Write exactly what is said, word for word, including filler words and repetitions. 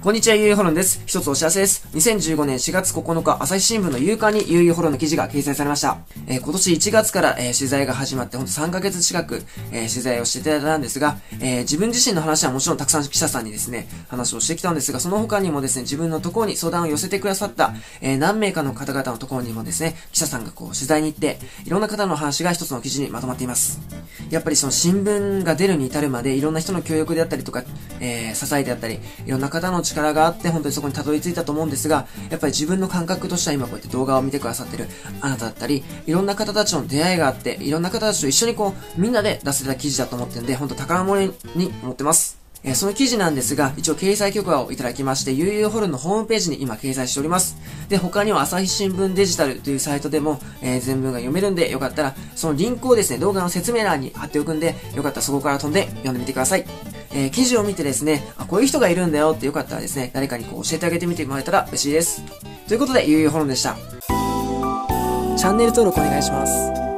こんにちは、ゆうゆうホロンです。一つお知らせです。にせんじゅうごねんしがつここのか、朝日新聞の夕刊にゆうゆうホロンの記事が掲載されました。えー、今年いちがつから、えー、取材が始まって、ほんとさんかげつ近く、えー、取材をしていただいたんですが、えー、自分自身の話はもちろんたくさん記者さんにですね、話をしてきたんですが、その他にもですね、自分のところに相談を寄せてくださった、えー、何名かの方々のところにもですね、記者さんがこう、取材に行って、いろんな方の話が一つの記事にまとまっています。やっぱりその新聞が出るに至るまで、いろんな人の協力であったりとか、えー、支えであったり、いろんな方の力があって、本当にそこにたどり着いたと思うんですが、やっぱり自分の感覚としては今こうやって動画を見てくださってるあなただったり、いろんな方たちの出会いがあって、いろんな方たちと一緒にこう、みんなで出せた記事だと思ってるんで、本当宝物に思ってます。えー、その記事なんですが、一応掲載許可をいただきまして、ゆうゆうホルンのホームページに今掲載しております。で、他には朝日新聞デジタルというサイトでも、えー、全文が読めるんで、よかったら、そのリンクをですね、動画の説明欄に貼っておくんで、よかったらそこから飛んで読んでみてください。えー、記事を見てですね、あ、こういう人がいるんだよってよかったらですね、誰かにこう教えてあげてみてもらえたら嬉しいです。ということで、ゆうゆうホルンでした。 チャンネル登録お願いします。